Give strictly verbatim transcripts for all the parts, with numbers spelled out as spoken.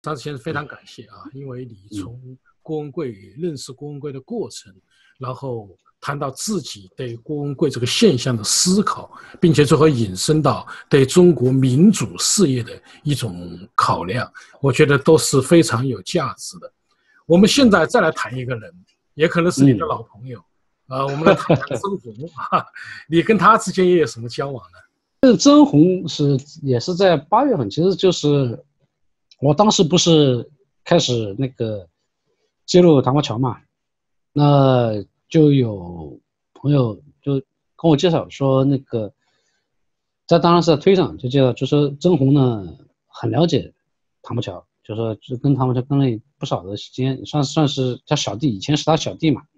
张先生非常感谢啊，因为你嗯从郭文贵认识郭文贵的过程，然后谈到自己对郭文贵这个现象的思考，并且最后引申到对中国民主事业的一种考量，我觉得都是非常有价值的。我们现在再来谈一个人，也可能是你的嗯， 老朋友，呃，我们来谈谈曾红啊，你跟他之间也有什么交往呢？ 这曾红是也是在八月份，其实就是我当时不是开始那个揭露唐国桥嘛，那就有朋友就跟我介绍说，那个在当然是在推上就介绍，就说曾红呢很了解唐国桥，就说就跟唐国桥跟了不少的时间，算算是他小弟，以前是他小弟嘛。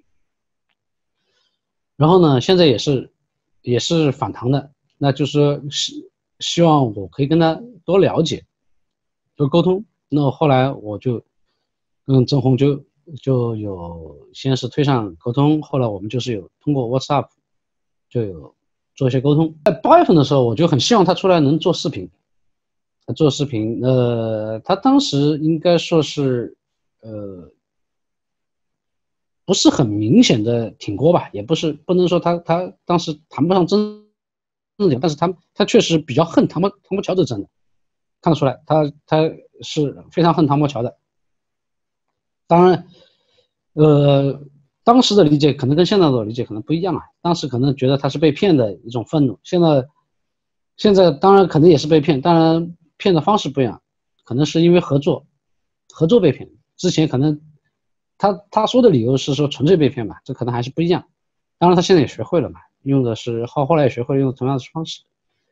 然后呢，现在也是也是反唐的，那就是说希希望我可以跟他多了解，多沟通。那后来我就跟郑红就就有先是推上沟通，后来我们就是有通过 WhatsApp 就有做一些沟通。在八月份的时候，我就很希望他出来能做视频，做视频。呃，他当时应该说是呃不是很明显的挺锅吧，也不是不能说他他当时谈不上真正的，但是他他确实比较恨唐伯唐伯乔，这真的看得出来，他他是非常恨唐伯乔的。当然，呃，当时的理解可能跟现在的理解可能不一样啊。当时可能觉得他是被骗的一种愤怒，现在现在当然可能也是被骗，当然骗的方式不一样，可能是因为合作合作被骗。之前可能他他说的理由是说纯粹被骗吧，这可能还是不一样。当然他现在也学会了嘛，用的是后后来也学会了用同样的方式。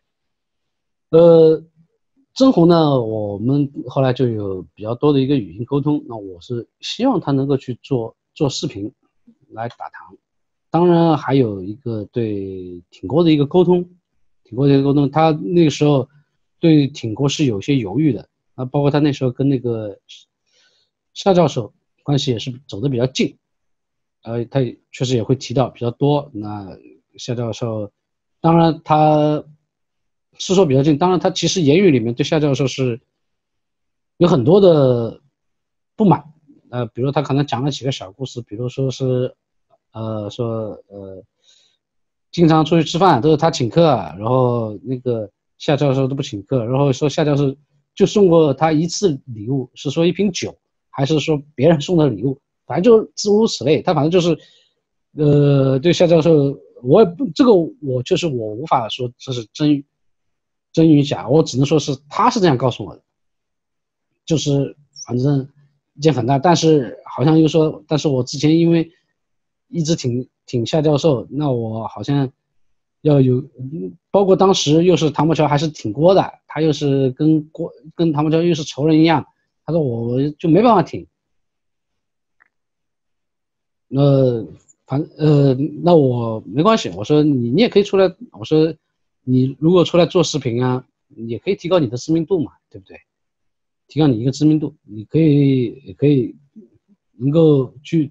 呃，曾红呢，我们后来就有比较多的一个语音沟通。那我是希望他能够去做做视频来打糖，当然还有一个对挺锅的一个沟通，挺锅的一个沟通，他那个时候对挺锅是有些犹豫的啊，包括他那时候跟那个夏教授关系也是走得比较近，呃，他也确实也会提到比较多。那夏教授，当然他是说比较近，当然他其实言语里面对夏教授是有很多的不满。呃，比如他可能讲了几个小故事，比如说是，呃，说呃，经常出去吃饭都是他请客，然后那个夏教授都不请客，然后说夏教授就送过他一次礼物，是说一瓶酒，还是说别人送的礼物，反正就诸如此类。他反正就是，呃，对夏教授，我也不这个我就是我无法说这是真真与假，我只能说是他是这样告诉我的。就是反正意见很大，但是好像又说，但是我之前因为一直挺挺夏教授，那我好像要有，包括当时又是唐伯乔还是挺锅的，他又是跟郭跟唐伯乔又是仇人一样，他说我就没办法挺。那反呃那我没关系，我说你你也可以出来，我说你如果出来做视频啊，也可以提高你的知名度嘛，对不对？提高你一个知名度，你可以也可以能够去，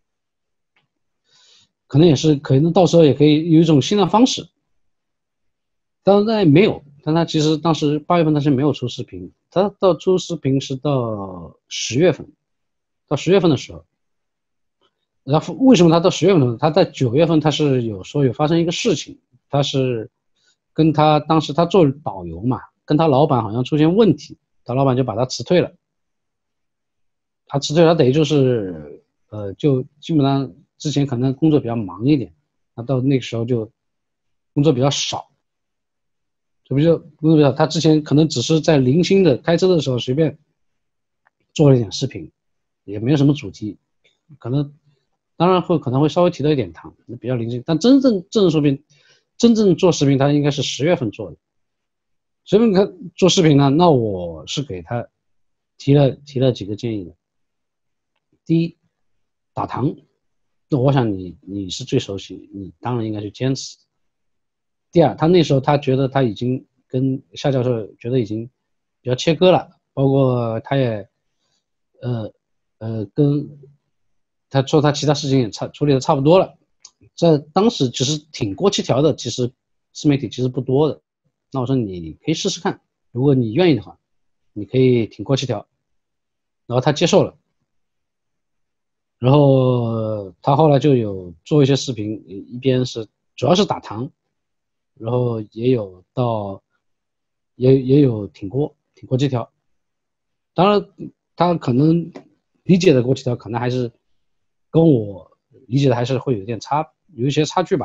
可能也是可能到时候也可以有一种新的方式。当然没有，但他其实当时八月份他是没有出视频，他到出视频是到十月份，到十月份的时候。然后为什么他到十月份呢？他在九月份他是有说有发生一个事情，他是跟他当时他做导游嘛，跟他老板好像出现问题，他老板就把他辞退了。他辞退他等于就是呃，就基本上之前可能工作比较忙一点，他到那个时候就工作比较少，就比较工作比较，他之前可能只是在零星的开车的时候随便做了一点视频，也没有什么主题，可能当然会可能会稍微提到一点糖，比较零星，但真正正式视频，真正做视频他应该是十月份做的。十月份他做视频呢，那我是给他提了提了几个建议的。第一，打糖，那我想你你是最熟悉，你当然应该去坚持。第二，他那时候他觉得他已经跟夏教授觉得已经比较切割了，包括他也呃呃跟他说他其他事情也差处理的差不多了，在当时其实挺过七条的，其实自媒体其实不多的。那我说你可以试试看，如果你愿意的话，你可以挺过七条。 然后他接受了，然后他后来就有做一些视频，一边是主要是打糖，然后也有到也也有挺锅挺锅鸡条，当然他可能理解的锅鸡条可能还是跟我理解的还是会有点差，有一些差距吧。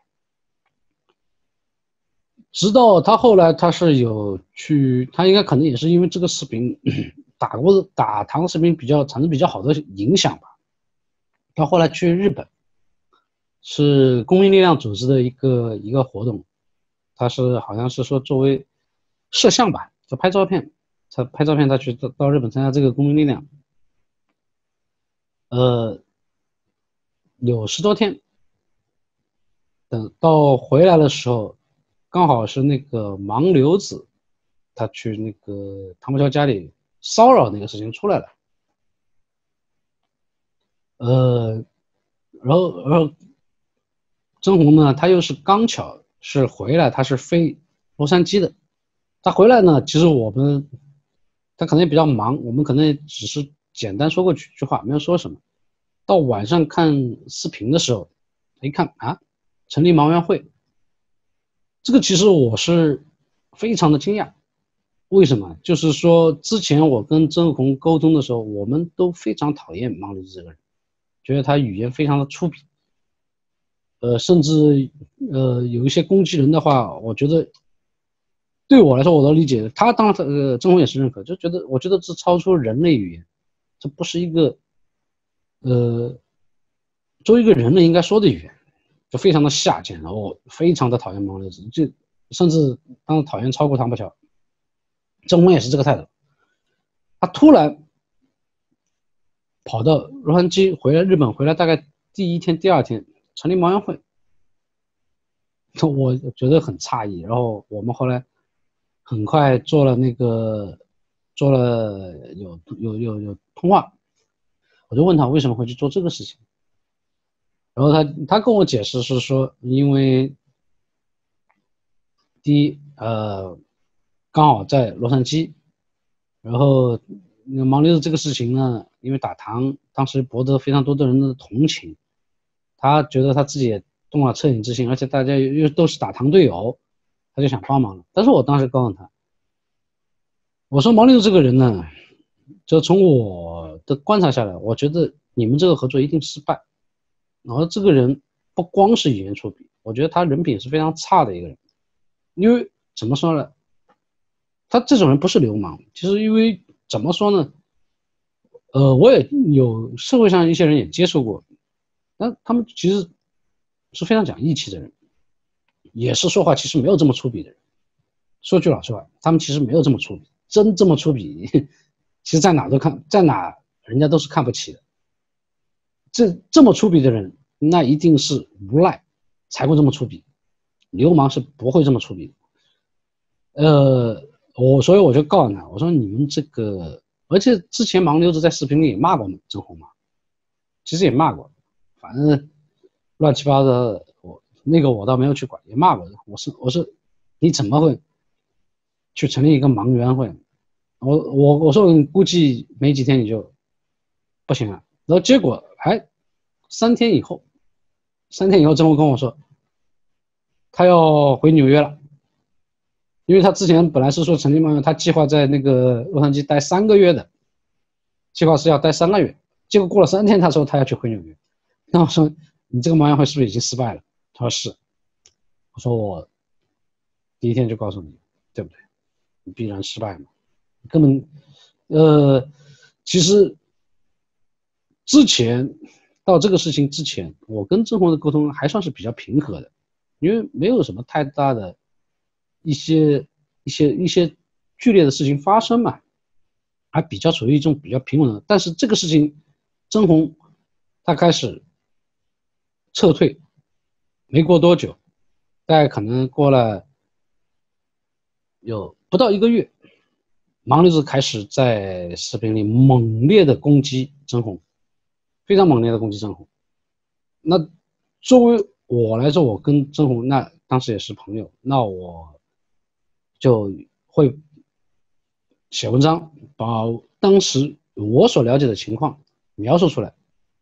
直到他后来他是有去，他应该可能也是因为这个视频打过打糖视频比较产生比较好的影响吧。他后来去日本，是公民力量组织的一个一个活动，他是好像是说作为摄像吧，就拍照片，他拍照片他去到到日本参加这个公民力量，呃，有十多天，等到回来的时候，刚好是那个盲流子，他去那个唐伯乔家里骚扰那个事情出来了，呃，然后然后曾红呢，他又是刚巧是回来，他是飞洛杉矶的，他回来呢，其实我们他可能也比较忙，我们可能也只是简单说过几句话，没有说什么。到晚上看视频的时候，一看啊，成立盲园会，这个其实我是非常的惊讶。为什么？就是说之前我跟曾红沟通的时候，我们都非常讨厌盲流子这个人，觉得他语言非常的粗鄙，呃，甚至呃有一些攻击人的话，我觉得对我来说我都理解。他当然呃曾红也是认可，就觉得我觉得这超出人类语言，这不是一个呃作为一个人类应该说的语言，就非常的下贱，然后非常的讨厌盲流子，就甚至当时讨厌超过唐伯乔。曾红也是这个态度，他突然跑到洛杉矶回来，日本回来大概第一天、第二天成立盲园会，我觉得很诧异。然后我们后来很快做了那个做了有有有有通话，我就问他为什么会去做这个事情，然后他他跟我解释是说，因为第一呃刚好在洛杉矶，然后盲流子这个事情呢，因为打糖当时博得非常多的人的同情，他觉得他自己也动了恻隐之心，而且大家又都是打糖队友，他就想帮忙了。但是我当时告诉他，我说盲流子这个人呢，就从我的观察下来，我觉得你们这个合作一定失败。然后这个人不光是语言粗鄙，我觉得他人品是非常差的一个人。因为怎么说呢，他这种人不是流氓，其实因为怎么说呢，呃，我也有社会上一些人也接触过，但他们其实是非常讲义气的人，也是说话其实没有这么粗鄙的人。说句老实话，他们其实没有这么粗鄙，真这么粗鄙，其实在哪都看，在哪人家都是看不起的。这这么粗鄙的人，那一定是无赖才会这么粗鄙，流氓是不会这么粗鄙的。呃，我所以我就告诉他，我说你们这个，而且之前盲流子在视频里也骂过曾红嘛，其实也骂过，反正乱七八糟的，我那个我倒没有去管，也骂过。我是我是你怎么会去成立一个盲园会？我我我说你估计没几天你就不行了。然后结果哎，三天以后，三天以后曾红跟我说，他要回纽约了。因为他之前本来是说成立盲园，他计划在那个洛杉矶待三个月的，计划是要待三个月，结果过了三天，他说他要去回纽约。那我说你这个盲园会是不是已经失败了？他说是。我说我第一天就告诉你，对不对？你必然失败嘛，根本呃，其实之前到这个事情之前，我跟曾红的沟通还算是比较平和的，因为没有什么太大的一些一些一些剧烈的事情发生嘛，还比较处于一种比较平稳的。但是这个事情，曾红他开始撤退，没过多久，大概可能过了有不到一个月，盲流子开始在视频里猛烈的攻击曾红，非常猛烈的攻击曾红。那作为我来说，我跟曾红那当时也是朋友，那我就会写文章，把当时我所了解的情况描述出来，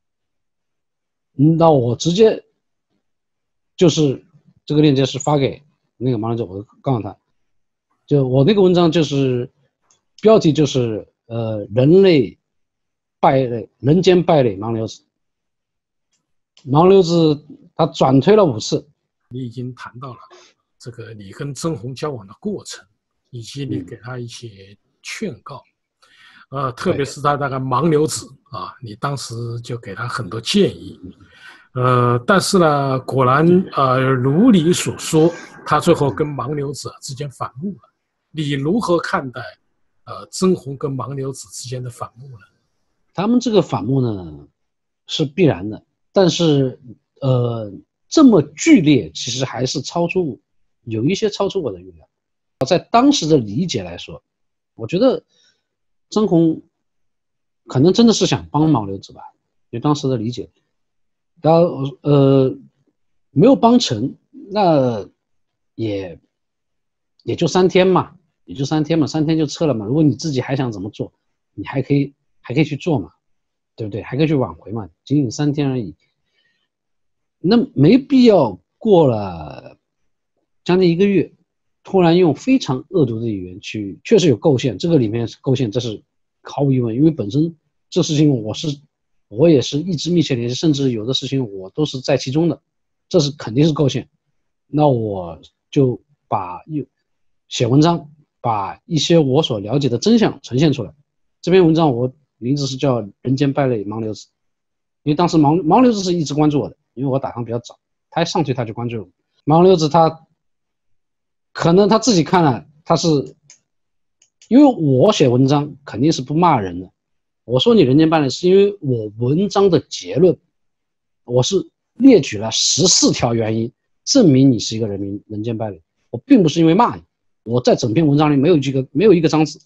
那我直接就是这个链接是发给那个盲流子，我告诉他，就我那个文章就是标题就是呃人类败类人间败类盲流子，盲流子他转推了五次。 你已经谈到了这个你跟曾红交往的过程，以及你给他一些劝告。嗯、呃，特别是他那个盲流子啊，你当时就给他很多建议。呃，但是呢，果然呃，如你所说，他最后跟盲流子之间反目了。你如何看待呃曾红跟盲流子之间的反目呢？ 他们这个反目呢是必然的，但是呃这么剧烈，其实还是超出有一些超出我的预料。在当时的理解来说，我觉得曾红可能真的是想帮盲流子吧，就当时的理解。然后呃没有帮成，那也也就三天嘛，也就三天嘛，三天就撤了嘛。如果你自己还想怎么做，你还可以还可以去做嘛，对不对？还可以去挽回嘛，仅仅三天而已，那没必要过了将近一个月，突然用非常恶毒的语言去，确实有构陷，这个里面是构陷，这是毫无疑问，因为本身这事情我是。我也是一直密切联系，甚至有的事情我都是在其中的，这是肯定是构陷。那我就把写文章，把一些我所了解的真相呈现出来。这篇文章我名字是叫《人间败类盲流子》，因为当时盲盲流子是一直关注我的，因为我打上比较早，他一上去他就关注我。盲流子他可能他自己看了，他是因为我写文章肯定是不骂人的。我说你人间败类，是因为我文章的结论，我是列举了十四条原因，证明你是一个人民人间败类。我并不是因为骂你，我在整篇文章里没有一个没有一个脏字。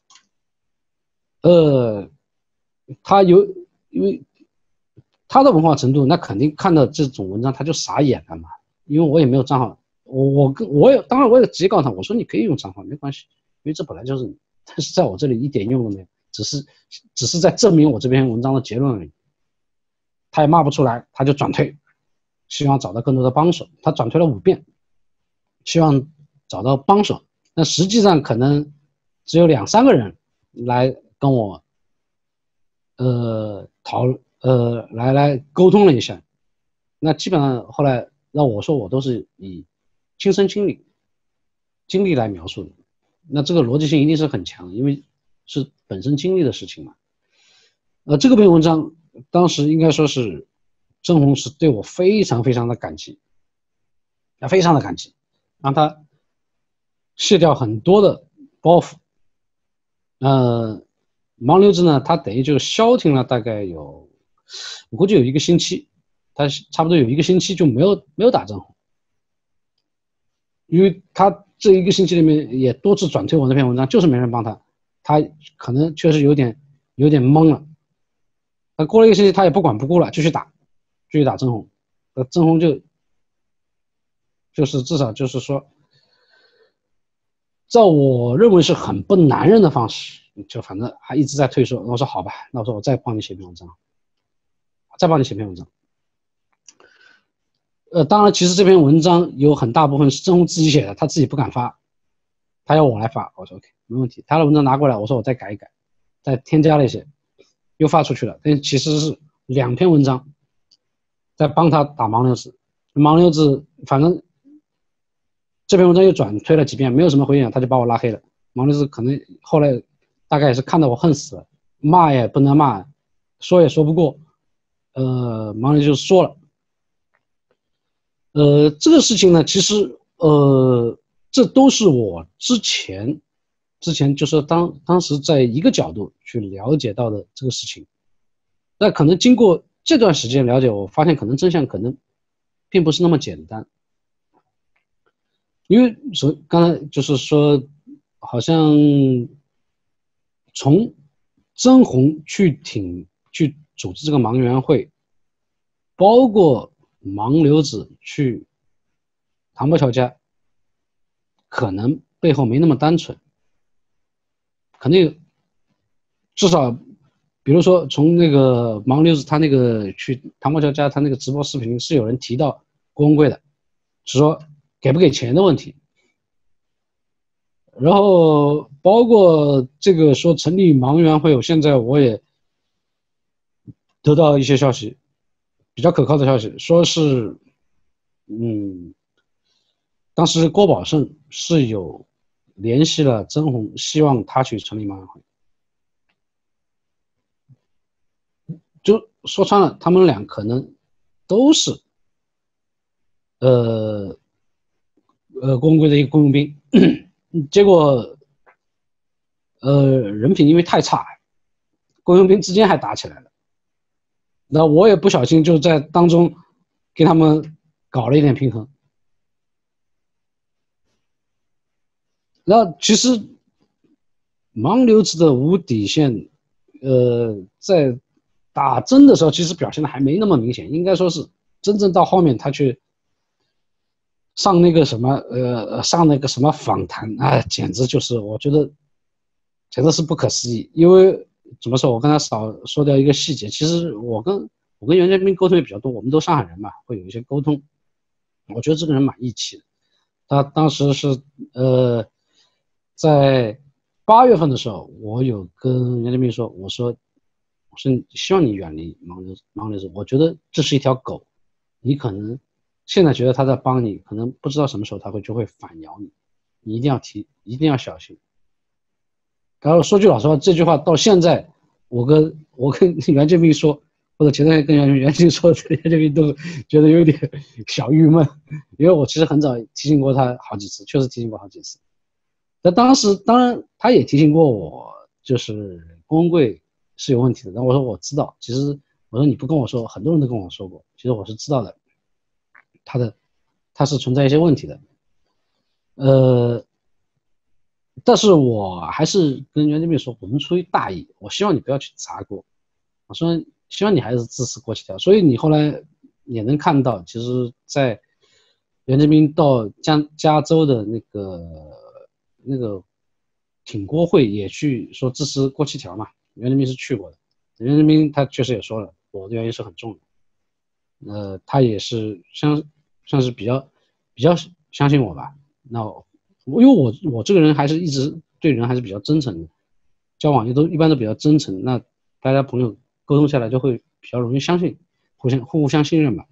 呃，他有因为他的文化程度，那肯定看到这种文章他就傻眼了嘛。因为我也没有账号，我我跟我也当然我也直接告诉他，我说你可以用账号没关系，因为这本来就是你，但是在我这里一点用都没有。只是只是在证明我这篇文章的结论而已，他也骂不出来，他就转推，希望找到更多的帮手。他转推了五遍，希望找到帮手。那实际上可能只有两三个人来跟我呃讨呃来来沟通了一下。那基本上后来让我说我都是以亲身经历经历来描述的，那这个逻辑性一定是很强，因为是本身经历的事情嘛。呃，这个篇文章当时应该说是曾红是对我非常非常的感激，啊，非常的感激，让他卸掉很多的包袱。呃，盲流子呢，他等于就消停了大概有，我估计有一个星期，他差不多有一个星期就没有没有打曾红，因为他这一个星期里面也多次转推我那篇文章，就是没人帮他。他可能确实有点有点懵了，那过了一个星期他也不管不顾了，继续打，继续打曾红，那曾红就就是至少就是说，照我认为是很不男人的方式，就反正还一直在退缩。我说好吧，那我说我再帮你写篇文章，再帮你写篇文章。呃，当然，其实这篇文章有很大部分是曾红自己写的，他自己不敢发，他要我来发，我说 OK 没问题。他的文章拿过来，我说我再改一改，再添加了一些，又发出去了。但其实是两篇文章在帮他打盲流子，盲流子反正这篇文章又转推了几遍，没有什么回应，他就把我拉黑了。盲流子可能后来大概也是看到我恨死了，骂也不能骂，说也说不过，呃，盲流子就说了。呃，这个事情呢，其实呃，这都是我之前之前就是当当时在一个角度去了解到的这个事情。那可能经过这段时间了解，我发现可能真相可能并不是那么简单。因为所刚才就是说，好像从曾红去挺去组织这个盲园会，包括盲流子去唐伯乔家，可能背后没那么单纯，可能有至少比如说从那个盲流子他那个去唐国强家他那个直播视频是有人提到郭文贵的，是说给不给钱的问题。然后包括这个说成立盲园会，我现在我也得到一些消息，比较可靠的消息，说是，嗯，当时郭宝胜是有联系了曾红，希望他去成立盲园会。就说穿了，他们俩可能都是，呃，呃，郭文贵的一个雇佣兵。结果，呃，人品因为太差，雇佣兵之间还打起来了。那我也不小心就在当中给他们搞了一点平衡。那其实盲流子的无底线，呃，在打针的时候其实表现的还没那么明显，应该说是真正到后面他去上那个什么，呃，上那个什么访谈，哎，简直就是我觉得简直是不可思议。因为怎么说，我跟他少说掉一个细节，其实我跟我跟袁建兵沟通也比较多，我们都上海人嘛，会有一些沟通。我觉得这个人蛮义气的，他当时是呃，在八月份的时候，我有跟袁建兵说，我说我说希望你远离盲流盲流子，我觉得这是一条狗，你可能现在觉得他在帮你，可能不知道什么时候他会就会反咬你，你一定要提，一定要小心。然后说句老实话，这句话到现在，我跟我跟袁建兵说，或者前段时间跟袁袁建兵说，袁建兵都觉得有点小郁闷，因为我其实很早提醒过他好几次，确实提醒过好几次。那当时当然他也提醒过我，就是郭文贵是有问题的。但我说我知道，其实我说你不跟我说，很多人都跟我说过，其实我是知道的，他的他是存在一些问题的。呃。但是我还是跟袁建兵说，我们出于大义，我希望你不要去砸锅，我说希望你还是支持国旗条。所以你后来也能看到，其实在袁建兵到加加州的那个那个挺郭会也去说支持国旗条嘛，袁建兵是去过的。袁建兵他确实也说了，我的原因是很重的，呃，他也是相算是比较比较相信我吧。那因为我我这个人还是一直对人还是比较真诚的，交往也都一般都比较真诚，那大家朋友沟通下来就会比较容易相信，互相互相信任吧。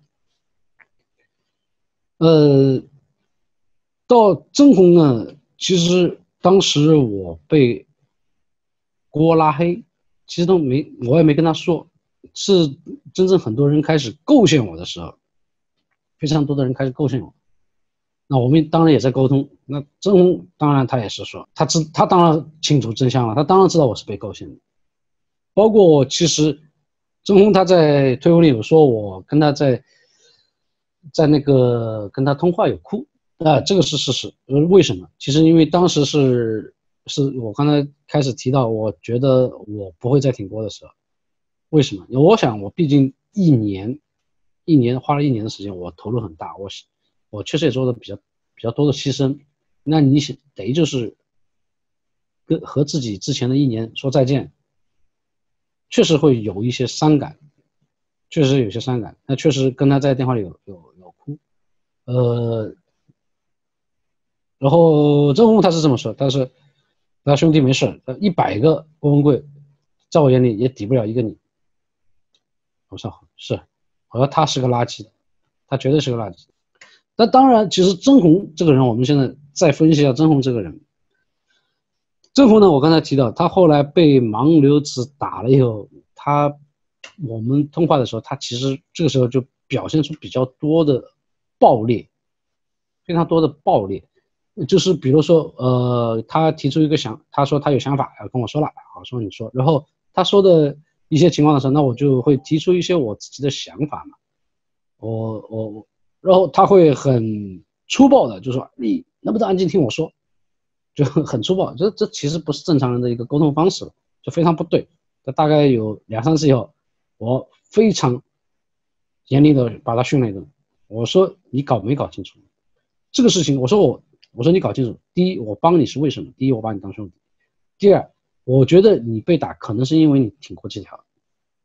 呃，到曾红呢，其实当时我被郭拉黑，其实都没我也没跟他说，是真正很多人开始构陷我的时候，非常多的人开始构陷我。那我们当然也在沟通。那曾红当然他也是说，他知他当然清楚真相了，他当然知道我是被构陷的。包括其实曾红他在推文里有说，我跟他在在那个跟他通话有哭，啊，这个是事实。呃，为什么？其实因为当时是是我刚才开始提到，我觉得我不会再挺郭的时候，为什么？我想我毕竟一年一年花了一年的时间，我投入很大，我我确实也做的比较比较多的牺牲。那你等于就是跟和自己之前的一年说再见，确实会有一些伤感，确实有些伤感。那确实跟他在电话里有有有哭，呃，然后曾红他是这么说，他是他兄弟没事，一百个郭文贵，在我眼里也抵不了一个你。我说是，我说他是个垃圾，他绝对是个垃圾。但当然，其实曾红这个人，我们现在再分析一下曾红这个人。曾红呢，我刚才提到，他后来被盲流子打了以后，他我们通话的时候，他其实这个时候就表现出比较多的暴烈，非常多的暴烈。就是比如说，呃，他提出一个想，他说他有想法要跟我说了，好，说你说，然后他说的一些情况的时候，那我就会提出一些我自己的想法嘛，我我，然后他会很粗暴的就说你能不能安静听我说，就很粗暴，这这其实不是正常人的一个沟通方式，就非常不对。这大概有两三次以后，我非常严厉的把他训了一顿，我说你搞没搞清楚这个事情，我说我。我说你搞清楚，第一，我帮你是为什么？第一，我把你当兄弟；第二，我觉得你被打可能是因为你挺过这条，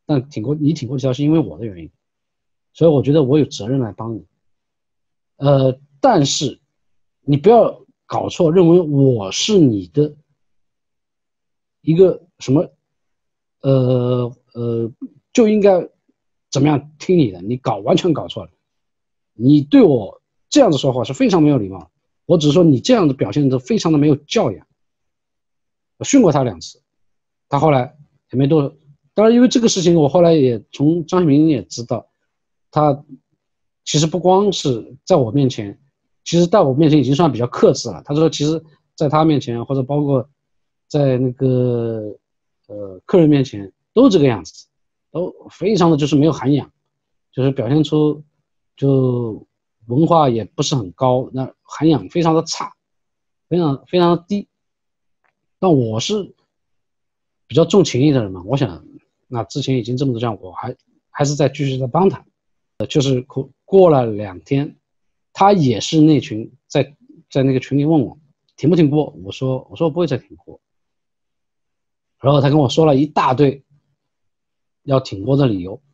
但挺过你挺过这条是因为我的原因，所以我觉得我有责任来帮你。呃，但是你不要搞错，认为我是你的一个什么，呃呃，就应该怎么样听你的，你搞完全搞错了。你对我这样子说话是非常没有礼貌，我只是说你这样的表现的非常的没有教养。我训过他两次，他后来也没多。当然，因为这个事情，我后来也从张学明也知道，他其实不光是在我面前，其实在我面前已经算比较克制了。他说，其实在他面前，或者包括在那个呃客人面前，都这个样子，都非常的就是没有涵养，就是表现出就文化也不是很高，那涵养非常的差，非常非常的低。但我是比较重情义的人嘛，我想那之前已经这么多这样，我还还是再继续再帮他。呃，就是过过了两天，他也是那群在在那个群里问我停不停播，我说我说我不会再停播，然后他跟我说了一大堆要停播的理由，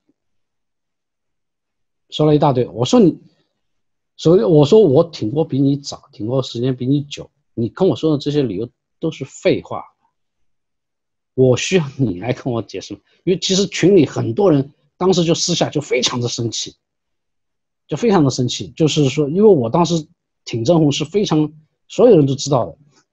说了一大堆，我说你，所以我说我停播比你早，停播时间比你久，你跟我说的这些理由都是废话。我需要你来跟我解释吗？因为其实群里很多人当时就私下就非常的生气，就非常的生气，就是说，因为我当时挺郑红是非常所有人都知道的，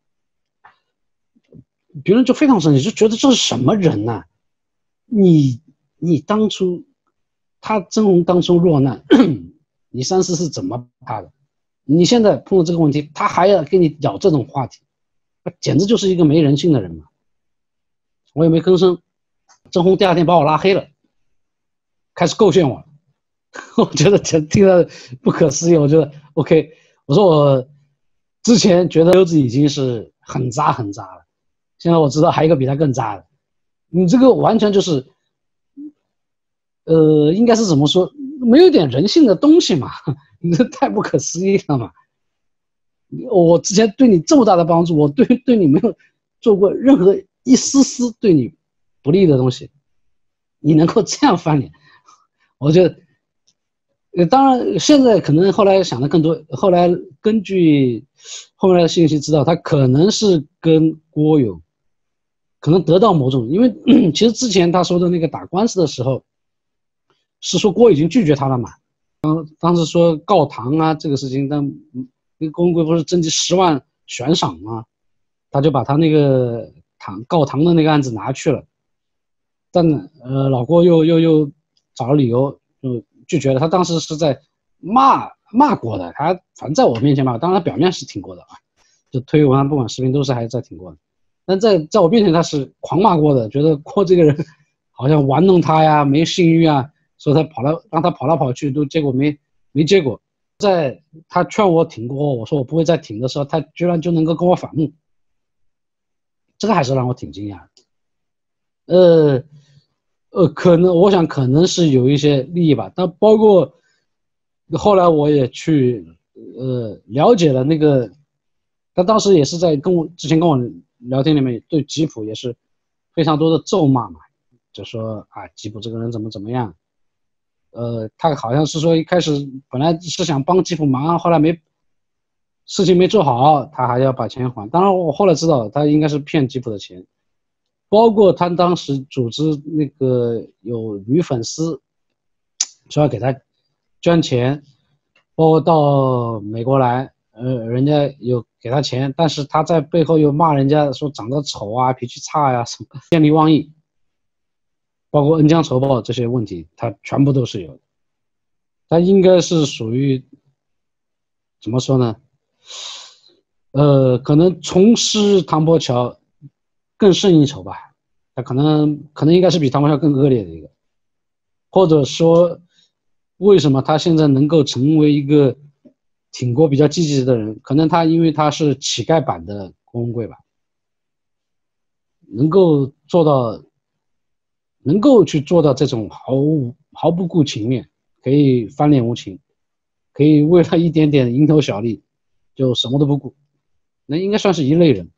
别人就非常生气，就觉得这是什么人呐、啊？你你当初他郑红当初落难，你三思是怎么怕的？你现在碰到这个问题，他还要跟你咬这种话题，简直就是一个没人性的人嘛！我也没吭声，郑红第二天把我拉黑了，开始构陷我，我觉得听了不可思议。我觉得 OK， 我说我之前觉得优子已经是很渣很渣了，现在我知道还有一个比他更渣的，你这个完全就是，呃，应该是怎么说，没有点人性的东西嘛，你这太不可思议了嘛！我之前对你这么大的帮助，我对对你没有做过任何一丝丝对你不利的东西，你能够这样翻脸，我觉得，呃，当然现在可能后来想的更多，后来根据后面的信息知道，他可能是跟郭有，可能得到某种，因为其实之前他说的那个打官司的时候，是说郭已经拒绝他了嘛，当当时说告唐啊这个事情，但那个郭文贵不是征集十万悬赏吗？他就把他那个唐告唐的那个案子拿去了，但呃老郭又又又找了理由就拒绝了。他当时是在骂骂郭的，他反正在我面前骂，当然他表面是挺过的啊，就推文啊不管视频都是还在挺过的，但在在我面前他是狂骂郭的，觉得郭这个人好像玩弄他呀，没信誉啊，说他跑了让他跑来跑去都结果没没结果。在他劝我挺郭，我说我不会再挺的时候，他居然就能够跟我反目，这个还是让我挺惊讶的。呃呃，可能我想可能是有一些利益吧，但包括后来我也去呃了解了那个，他当时也是在跟我之前跟我聊天里面对吉普也是非常多的咒骂嘛，就说啊吉普这个人怎么怎么样。呃，他好像是说一开始本来是想帮吉普忙，后来没事情没做好，他还要把钱还。当然我后来知道他应该是骗吉普的钱，包括他当时组织那个有女粉丝说要给他捐钱，包括到美国来，呃，人家有给他钱，但是他在背后又骂人家说长得丑啊，脾气差呀、啊，什么见利忘义。包括恩将仇报这些问题，他全部都是有的。他应该是属于怎么说呢？呃，可能从师唐伯乔更胜一筹吧。他可能可能应该是比唐伯乔更恶劣的一个，或者说，为什么他现在能够成为一个挺郭比较积极的人？可能他因为他是乞丐版的郭文贵吧，能够做到。能够去做到这种毫无毫不顾情面，可以翻脸无情，可以为了一点点蝇头小利就什么都不顾，那应该算是一类人。